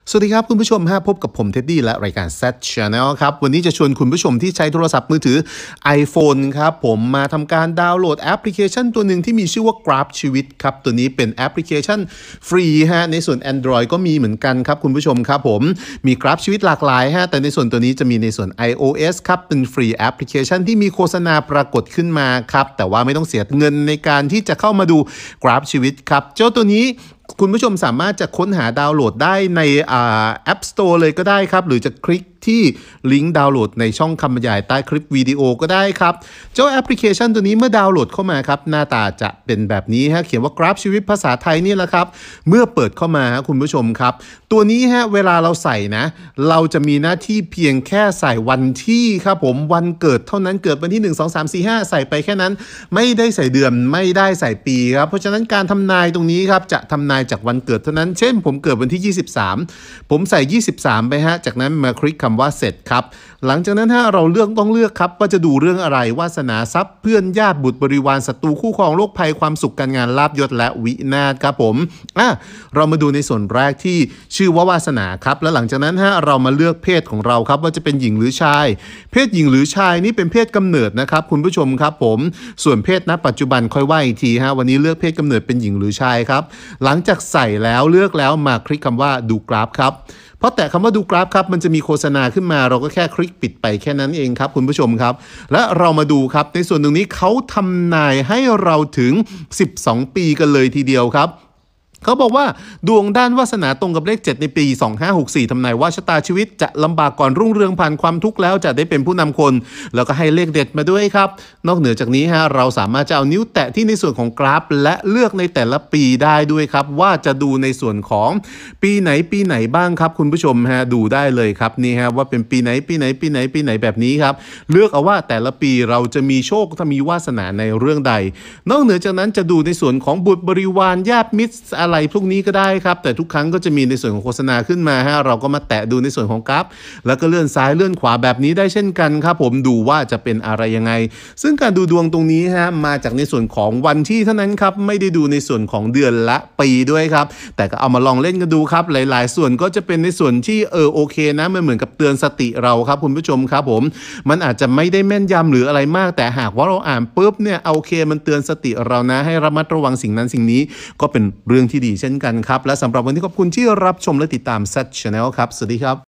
สวัสดีครับคุณผู้ชมพบกับผมเท็ดดี้และรายการ Z Channel ครับวันนี้จะชวนคุณผู้ชมที่ใช้โทรศัพท์มือถือ iPhone ครับผมมาทำการดาวน์โหลดแอปพลิเคชันตัวหนึ่งที่มีชื่อว่า Grab ชีวิตครับตัวนี้เป็นแอปพลิเคชันฟรีในส่วน Android ก็มีเหมือนกันครับคุณผู้ชมครับผมมี Grab ชีวิตหลากหลายแต่ในส่วนตัวนี้จะมีในส่วน iOS ครับเป็นฟรีแอปพลิเคชันที่มีโฆษณาปรากฏขึ้นมาครับแต่ว่าไม่ต้องเสียเงินในการที่จะเข้ามาดู Grab ชีวิตครับเจ้าตัวนี้คุณผู้ชมสามารถจะค้นหาดาวน์โหลดได้ในApp Store เลยก็ได้ครับหรือจะคลิกที่ลิงก์ดาวน์โหลดในช่องคำบรรยายใต้คลิปวิดีโอก็ได้ครับเจ้าแอปพลิเคชันตัวนี้เมื่อดาวน์โหลดเข้ามาครับหน้าตาจะเป็นแบบนี้เขียนว่า Grab ชีวิตภาษาไทยนี่แหละครับเมื่อเปิดเข้ามาคุณผู้ชมครับตัวนี้เวลาเราใส่นะเราจะมีหน้าที่เพียงแค่ใส่วันที่ครับผมวันเกิดเท่านั้นเกิดวันที่1 2 3 4 5ใส่ไปแค่นั้นไม่ได้ใส่เดือนไม่ได้ใส่ปีครับเพราะฉะนั้นการทำนายตรงนี้ครับจะทำนายจากวันเกิดเท่านั้นเช่นผมเกิดวันที่23ผมใส่23ไปจากนั้นมาคลิกคำว่าเสร็จครับหลังจากนั้นเราต้องเลือกครับว่าจะดูเรื่องอะไรวาสนาทรัพย์เพื่อนญาติบุตรบริวารศัตรูคู่ครองโรคภัยความสุขการงานลาภยศและวินาศครับผมเรามาดูในส่วนแรกที่ชื่อว่าวาสนาครับและหลังจากนั้นเรามาเลือกเพศของเราครับว่าจะเป็นหญิงหรือชายเพศหญิงหรือชายนี่เป็นเพศกำเนิดนะครับคุณผู้ชมครับผมส่วนเพศณปัจจุบันค่อยว่าอีกทีวันนี้เลือกเพศกำเนิดเป็นหญิงหรือชายครับหลังจากใส่แล้วเลือกแล้วมาคลิกคำว่าดูกราฟครับเพราะแต่คำว่าดูกราฟครับมันจะมีโฆษณาขึ้นมาเราก็แค่คลิกปิดไปแค่นั้นเองครับคุณผู้ชมครับและเรามาดูครับในส่วนตรงนี้เขาทำนายให้เราถึง12ปีกันเลยทีเดียวครับเขาบอกว่าดวงด้านวาสนาตรงกับเลข7ในปี2564ทำนายว่าชะตาชีวิตจะลำบากก่อนรุ่งเรืองผ่านความทุกข์แล้วจะได้เป็นผู้นำคนแล้วก็ให้เลขเด็ดมาด้วยครับนอกเหนือจากนี้เราสามารถจะเอานิ้วแตะที่ในส่วนของกราฟและเลือกในแต่ละปีได้ด้วยครับว่าจะดูในส่วนของปีไหนบ้างครับคุณผู้ชมดูได้เลยครับนี่ว่าเป็นปีไหนแบบนี้ครับเลือกเอาว่าแต่ละปีเราจะมีโชคถ้ามีวาสนาในเรื่องใดนอกเหนือจากนั้นจะดูในส่วนของบุตรบริวารญาติมิตรอะไรพวกนี้ก็ได้ครับแต่ทุกครั้งก็จะมีในส่วนของโฆษณาขึ้นมาเราก็มาแตะดูในส่วนของกราฟแล้วก็เลื่อนซ้ายเลื่อนขวาแบบนี้ได้เช่นกันครับผมดูว่าจะเป็นอะไรยังไงซึ่งการดูดวงตรงนี้มาจากในส่วนของวันที่เท่านั้นครับไม่ได้ดูในส่วนของเดือนและปีด้วยครับแต่ก็เอามาลองเล่นกันดูครับหลายๆส่วนก็จะเป็นในส่วนที่โอเคนะมันเหมือนกับเตือนสติเราครับคุณผู้ชมครับผมมันอาจจะไม่ได้แม่นยำหรืออะไรมากแต่หากว่าเราอ่านปุ๊บเนี่ยโอเคมันเตือนสติเรานะให้ระมัดระวังสิ่งนั้นสิ่งนี้ก็เป็นเรื่องที่ดีเช่นกันครับและสำหรับวันนี้ขอบคุณที่รับชมและติดตาม Z Channel ครับสวัสดีครับ